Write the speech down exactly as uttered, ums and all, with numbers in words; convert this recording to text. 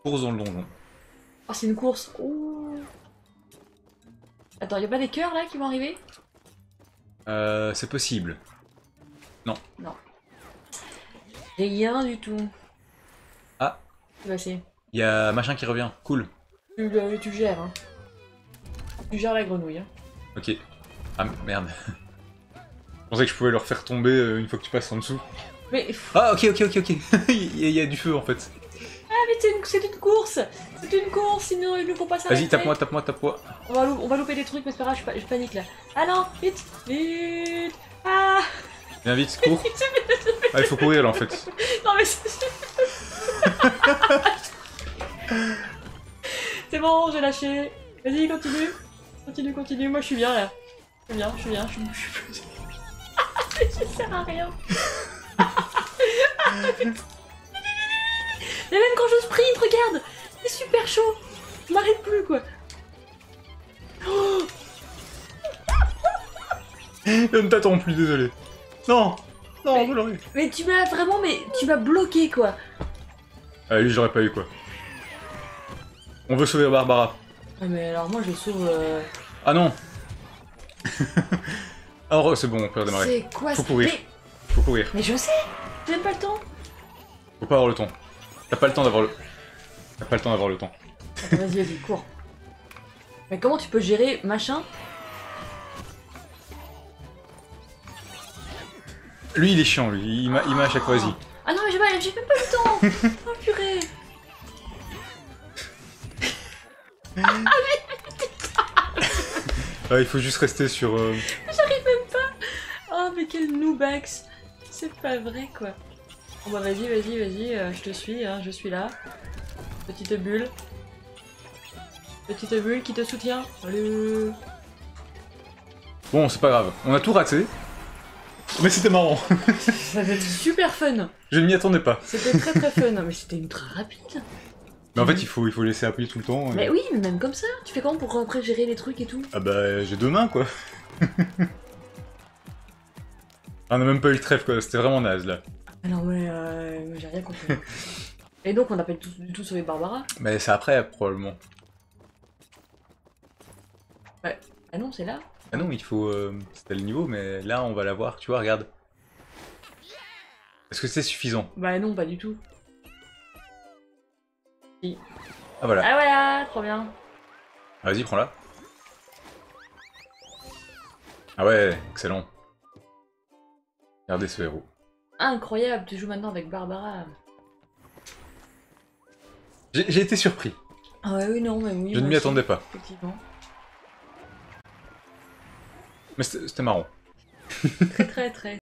Course dans le donjon. Oh, c'est une course. Ouh. Attends, y'a pas des cœurs là qui vont arriver? Euh, c'est possible. Non. Non. Rien du tout. Ah. C'est passé. Il y a machin qui revient. Cool. Tu, le- tu gères, hein. Tu gères la grenouille, hein. Ok. Ah merde. Je pensais que je pouvais leur faire tomber euh, une fois que tu passes en dessous. Mais. Ah ok ok ok ok. il, y a, il y a du feu en fait. Ah, mais c'est une, c'est une course! C'est une course, sinon il ne faut pas s'arrêter. Vas-y tape-moi tape-moi tape-moi. On va, lou- on va louper des trucs, mais c'est pas grave, je, pa- je panique là. Ah non, vite, vite. Ah. Viens vite, cours. Ah il faut courir là en fait. Non mais c'est... C'est bon, j'ai lâché. Vas-y, continue. Continue, continue, moi je suis bien là. Je suis bien, je suis bien, je suis... Je suis... Ça sert à rien. Mais même quand je sprint, regarde. C'est super chaud. Je m'arrête plus quoi. Oh, Je ne t'attends plus, désolé. Non. Non, Mais- je l'aurais eu. mais tu m'as vraiment, mais tu m'as bloqué quoi. Ah lui j'aurais pas eu quoi. On veut sauver Barbara. Ah mais alors moi je sauve... Euh... Ah non. Alors c'est bon, on peut redémarrer. C'est quoi Faut ce... courir. Mais... Faut courir. mais je sais. J'ai même pas le temps. Faut pas avoir le temps. T'as pas le temps d'avoir le... T'as pas le temps d'avoir le temps. Attends, vas-y, vas-y, cours. Mais comment tu peux gérer machin? Lui il est chiant lui, il m'a il m'a à chaque fois, vas-y. Ah non mais j'ai pas- j'ai même pas le temps. Oh purée. Ah, il faut juste rester sur... euh, J'arrive même pas. Oh mais quel noobax. C'est pas vrai quoi. Bon bah vas-y, vas-y, vas-y, euh, je te suis, hein, je suis là. Petite bulle. Petite bulle qui te soutient. Salut. Bon c'est pas grave, on a tout raté. Mais c'était marrant. Ça va être super fun. Je ne m'y attendais pas. C'était très très fun. Mais c'était ultra rapide. Mais en fait il faut, il faut laisser appuyer tout le temps. et- Mais oui, mais même comme ça. Tu fais comment pour après gérer les trucs et tout? Ah bah j'ai deux mains quoi. Ah, on a même pas eu le trèfle quoi, c'était vraiment naze là. Ah non ouais, euh, moi, j'ai rien compris. Et donc on appelle tout, du tout sauver Barbara? Mais c'est après probablement. Ouais. Ah non, c'est là? Ah non, il faut... Euh, c'était le niveau, mais là on va la voir, tu vois, regarde. Est-ce que c'est suffisant? Bah non, pas du tout. Si. Ah voilà. Ah voilà, trop bien. Ah, vas-y, prends-la. Ah ouais, excellent. Regardez ce héros. Incroyable, tu joues maintenant avec Barbara. J'ai j'ai été surpris. Ah ouais, oui, non, mais oui. Je ne moi m'y aussi, attendais pas. Effectivement. Mais c'était c'était marrant. Très très très.